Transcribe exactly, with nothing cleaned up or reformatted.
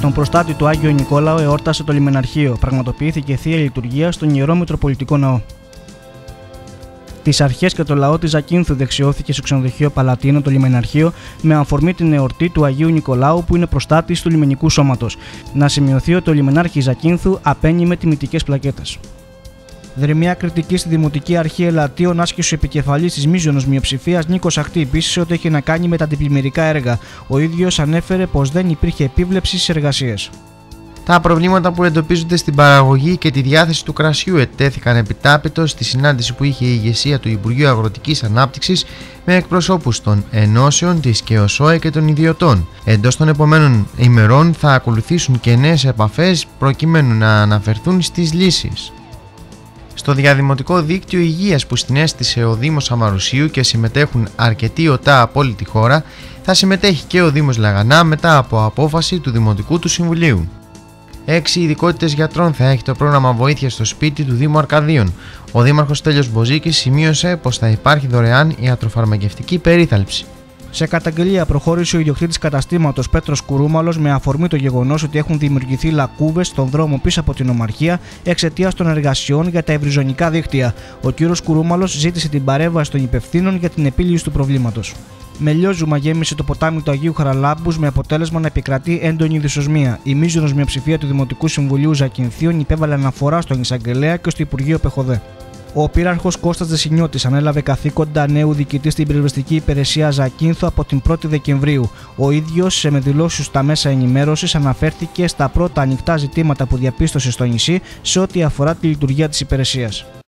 Στον προστάτη του Άγιο Νικόλαο εόρτασε το λιμεναρχείο. Πραγματοποιήθηκε θεία λειτουργία στον Ιερό Μητροπολιτικό Ναό. Τις αρχές και το λαό της Ζακίνθου δεξιώθηκε στο ξενοδοχείο Παλατίνο το λιμεναρχείο με αφορμή την εορτή του Αγίου Νικολάου που είναι προστάτης του λιμενικού σώματος. Να σημειωθεί ότι ο λιμενάρχης Ζακίνθου απένει με τιμητικές πλακέτες. Δρυμία κριτική στη Δημοτική Αρχή Ελαττίων άσκησε ο επικεφαλής της μείζωνος μειοψηφίας Νίκος Αχτή ότι έχει να κάνει με τα αντιπλημμυρικά έργα. Ο ίδιος ανέφερε πως δεν υπήρχε επίβλεψη στις εργασίες. Τα προβλήματα που εντοπίζονται στην παραγωγή και τη διάθεση του κρασιού ετέθηκαν επιτάπητος στη συνάντηση που είχε η ηγεσία του Υπουργείου Αγροτικής Ανάπτυξης με εκπροσώπους των ενώσεων, της ΚΕΟΣΟΕ και των ιδιωτών. Εντός των επομένων ημερών θα ακολουθήσουν και νέες επαφές προκειμένου να αναφερθούν στις λύσεις. Στο διαδημοτικό δίκτυο υγείας που συνέστησε ο Δήμος Αμαρουσίου και συμμετέχουν αρκετοί ΟΤΑ από όλη τη χώρα, θα συμμετέχει και ο Δήμος Λαγανά μετά από απόφαση του Δημοτικού του Συμβουλίου. Έξι ειδικότητες γιατρών θα έχει το πρόγραμμα βοήθειας στο σπίτι του Δήμου Αρκαδίων. Ο Δήμαρχος Στέλιος Μποζίκης σημείωσε πως θα υπάρχει δωρεάν ιατροφαρμακευτική περίθαλψη. Σε καταγγελία προχώρησε ο ιδιοκτήτης καταστήματος Πέτρος Κουρούμαλος με αφορμή το γεγονός ότι έχουν δημιουργηθεί λακκούβες στον δρόμο πίσω από την Ομαρχία εξαιτίας των εργασιών για τα ευρυζωνικά δίκτυα. Ο κύριος Κουρούμαλος ζήτησε την παρέμβαση των υπευθύνων για την επίλυση του προβλήματος. Με λιόζουμα γέμισε το ποτάμι του Αγίου Χαραλάμπους με αποτέλεσμα να επικρατεί έντονη δυσοσμία. Η μείζωνος μειοψηφία του Δημοτικού Συμβουλίου Ζακυνθίων υπέβαλε αναφορά στον εισαγγελέα και στο Υπουργείο Πεχωδέ. Ο πύραρχος Κώστας Δεσσινιώτης ανέλαβε καθήκοντα νέου διοικητή στην πυροσβεστική υπηρεσία Ζακίνθου από την πρώτη Δεκεμβρίου. Ο ίδιος, με δηλώσεις στα μέσα ενημέρωσης, αναφέρθηκε στα πρώτα ανοιχτά ζητήματα που διαπίστωσε στο νησί σε ό,τι αφορά τη λειτουργία της υπηρεσίας.